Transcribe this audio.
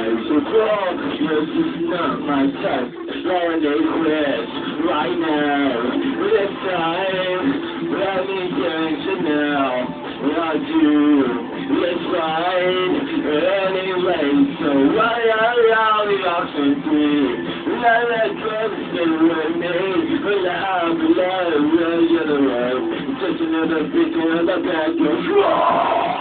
life. So girl, this is not my type. Lauren, they quit right now. This time, let me dance now. I do. It's fine. Anyway, so why are y'all the option free? Let that come stay with me. But I love you the road. Just another picture of the back of